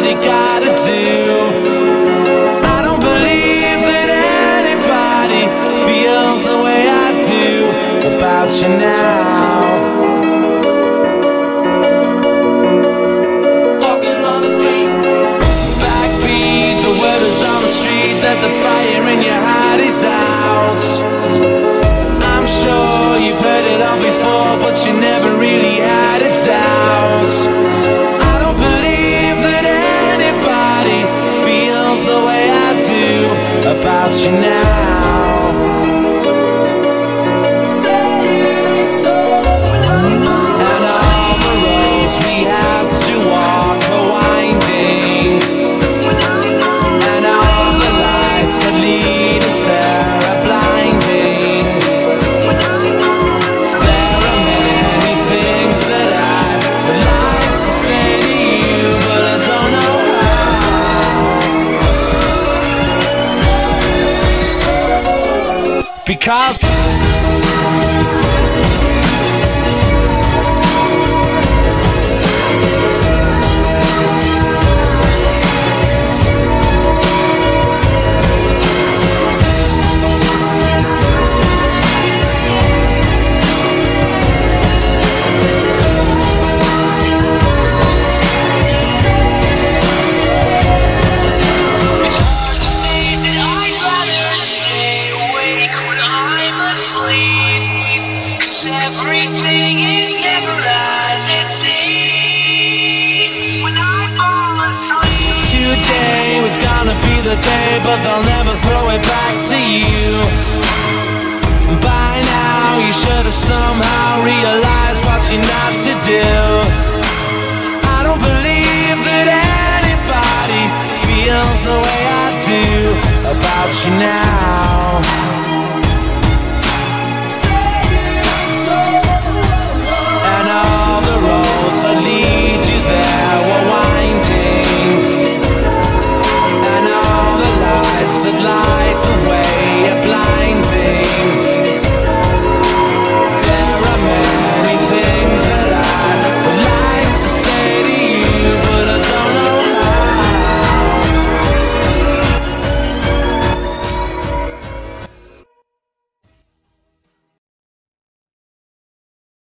what you gotta do. I don't believe that anybody feels the way I do about you now. Backbeat, the word is on the street that the fire in your heart is out. I'm sure you've heard it all before, but you never really had a doubt. I don't believe that anybody feels the way I do about you now. And all the roads we have to walk are winding, and all the lights that lead us there are blinding. There are many things that I would like to say to you, but I don't know how. Because everything is never as it seems. When I fall asleep, today was gonna be the day, but they'll never throw it back to you. By now you should have somehow realized what you're not to do. I don't believe that anybody feels the way I do about you now.